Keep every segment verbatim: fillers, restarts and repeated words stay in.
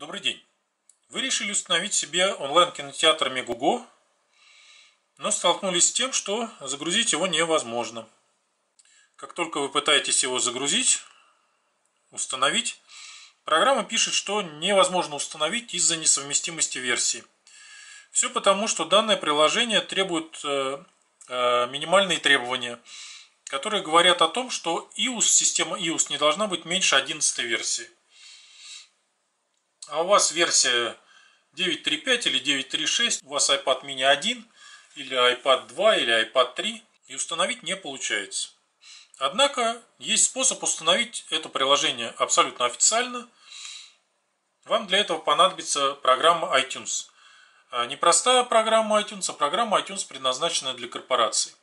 Добрый день! Вы решили установить себе онлайн-кинотеатр Megogo, но столкнулись с тем, что загрузить его невозможно. Как только вы пытаетесь его загрузить, установить, программа пишет, что невозможно установить из-за несовместимости версий. Все потому, что данное приложение требует э, э, минимальные требования, которые говорят о том, что iOS, система iOS не должна быть меньше одиннадцатой версии. А у вас версия девять точка три пять или девять точка три шесть, у вас iPad mini один, или iPad два, или iPad три, и установить не получается. Однако есть способ установить это приложение абсолютно официально. Вам для этого понадобится программа iTunes. Не простая программа iTunes, а программа iTunes, предназначенная для корпораций.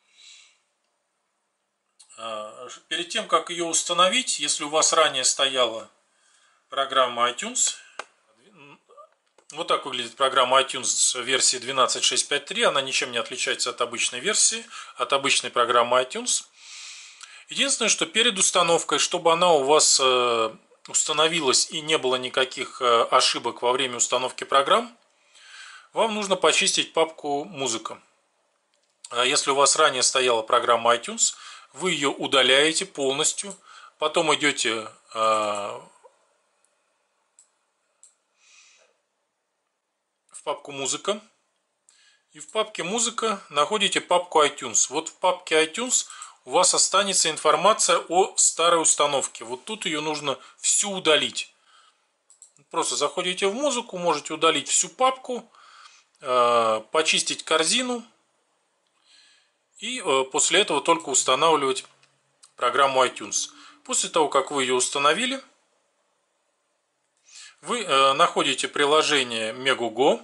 Перед тем, как ее установить, если у вас ранее стояла программа iTunes, вот так выглядит программа iTunes версии двенадцать точка шесть точка пять точка три, она ничем не отличается от обычной версии, от обычной программы iTunes. Единственное, что перед установкой, чтобы она у вас установилась и не было никаких ошибок во время установки программ, вам нужно почистить папку «Музыка». Если у вас ранее стояла программа iTunes, вы ее удаляете полностью, потом идете в папку «Музыка», и в папке «Музыка» находите папку iTunes. Вот в папке iTunes у вас останется информация о старой установке. Вот тут ее нужно всю удалить. Просто заходите в «Музыку», можете удалить всю папку, почистить корзину и после этого только устанавливать программу iTunes. После того, как вы ее установили, вы находите приложение Megogo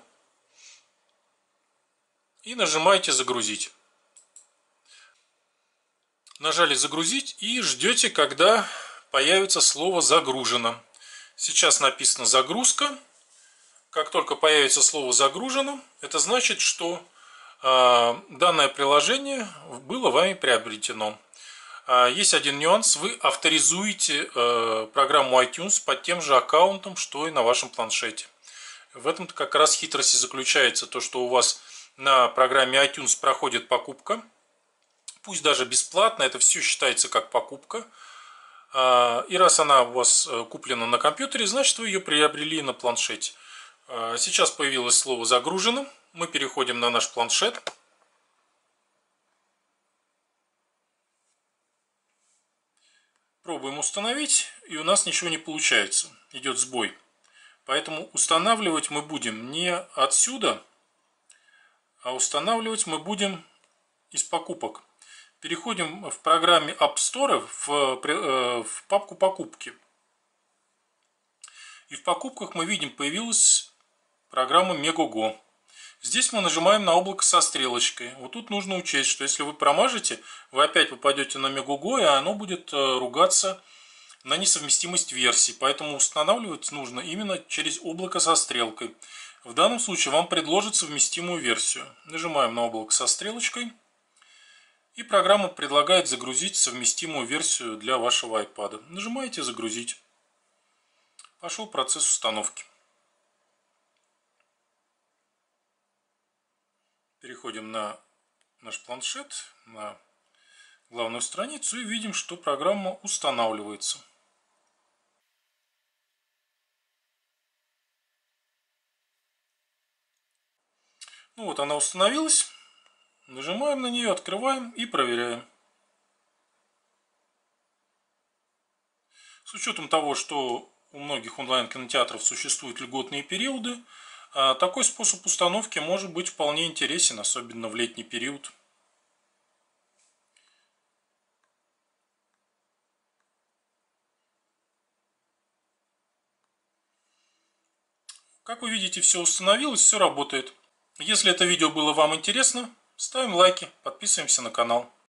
и нажимаете «Загрузить». Нажали «Загрузить» и ждете, когда появится слово «Загружено». Сейчас написано «Загрузка». Как только появится слово «Загружено», это значит, что э, данное приложение было вами приобретено. Э, есть один нюанс. Вы авторизуете э, программу iTunes под тем же аккаунтом, что и на вашем планшете. В этом-то как раз хитрость и заключается. То, что у вас на программе iTunes проходит покупка. Пусть даже бесплатно, это все считается как покупка. И раз она у вас куплена на компьютере, значит вы ее приобрели на планшете. Сейчас появилось слово «Загружено». Мы переходим на наш планшет. Пробуем установить, и у нас ничего не получается. Идет сбой. Поэтому устанавливать мы будем не отсюда, а устанавливать мы будем из покупок. Переходим в программе App Store в, в папку «Покупки». И в покупках мы видим, появилась программа Megogo. Здесь мы нажимаем на облако со стрелочкой. Вот тут нужно учесть, что если вы промажете, вы опять попадете на Megogo, и оно будет ругаться на несовместимость версий. Поэтому устанавливать нужно именно через облако со стрелкой. В данном случае вам предложат совместимую версию. Нажимаем на облако со стрелочкой. И программа предлагает загрузить совместимую версию для вашего iPad. Нажимаете «Загрузить». Пошел процесс установки. Переходим на наш планшет, на главную страницу и видим, что программа устанавливается. Ну вот она установилась. Нажимаем на нее, открываем и проверяем. С учетом того, что у многих онлайн-кинотеатров существуют льготные периоды, такой способ установки может быть вполне интересен, особенно в летний период. Как вы видите, все установилось, все работает. Если это видео было вам интересно, ставим лайки, подписываемся на канал.